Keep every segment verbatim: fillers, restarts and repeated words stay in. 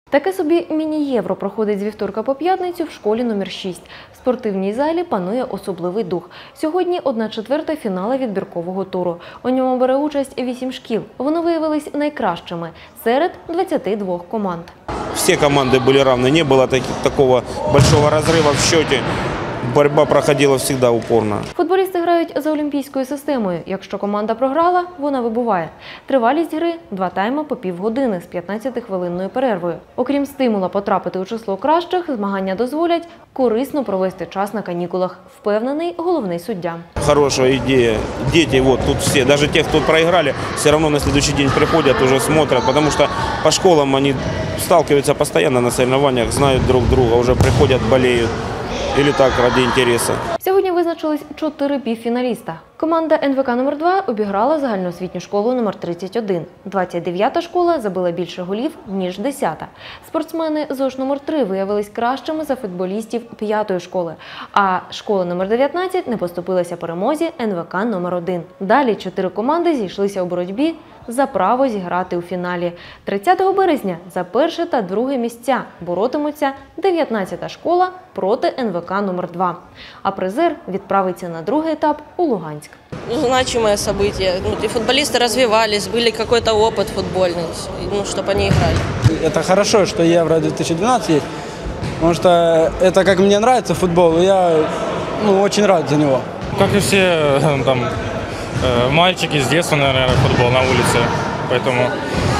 Таке собі міні-євро проходить з вівторка по п'ятницю в школі номер шість. В спортивній залі панує особливий дух. Сьогодні одна четверта фіналу відбіркового туру. У ньому бере участь вісім шкіл. Вони виявились найкращими серед двадцяти двох команд. Всі команди були рівні, не було такого великого розриву в счеті. Боротьба проходила завжди упорно. Футболісти грають за олімпійською системою. Якщо команда програла, вона вибуває. Тривалість гри – два тайми по півгодини з п'ятнадцятихвилинною перервою. Окрім стимула потрапити у число кращих, змагання дозволять корисно провести час на канікулах, впевнений головний суддя. Хороша ідея. Діти, вот тут всі, навіть ті, хто проіграли, все одно на наступний день приходять, уже смотрять, тому що по школам вони сталкиваются постійно на соревнованиях, знають друг друга, вже приходять, болеють. Или так, ради інтересу. Сьогодні визначились чотири півфіналіста. Команда ен ве ка номер два обіграла загальноосвітню школу номер тридцять один. двадцять дев'ята школа забила більше голів, ніж десята. Спортсмени ЗОШ номер три виявились кращими за футболістів п'ятої школи. А школа номер дев'ятнадцять не поступилася перемозі ен ве ка номер один. Далі чотири команди зійшлися у боротьбі за право зіграти у фіналі. тридцятого березня за перше та друге місця боротимуться дев'ятнадцята школа проти ен ве ка номер два. А призер відправиться на другий етап у Луганськ. Значимое событие. Ну, и футболисты развивались, были какой-то опыт футбольный, ну, чтобы они играли. Это хорошо, что Евро две тысячи двенадцать есть, потому что это, как мне нравится футбол, и я ну, очень рад за него. Как и все там, мальчики с детства, наверное, футбол на улице, поэтому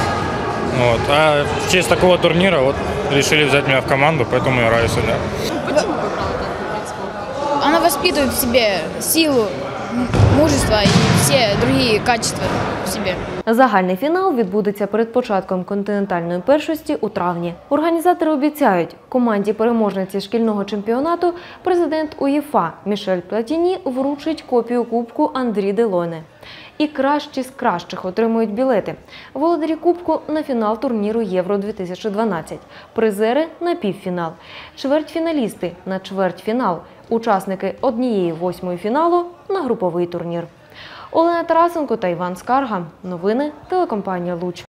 вот. А в честь такого турнира вот решили взять меня в команду, поэтому играю сюда. Почему вы брали так, принципе? Она воспитывает в себе силу, мужество и все другие качества в себе. Загальний фінал відбудеться перед початком континентальної першості у травні. Організатори обіцяють, команді переможниці шкільного чемпіонату президент УЄФА Мішель Платіні вручить копію кубку Андрі Делойне. І кращі з кращих отримують білети. Володарі кубку на фінал турніру Євро дві тисячі дванадцять. Призери на півфінал. Чвертьфіналісти на чвертьфінал. Учасники однієї восьмої фіналу на груповий турнір. Олена Тарасенко та Іван Скарга. Новини телекомпанія «Луч».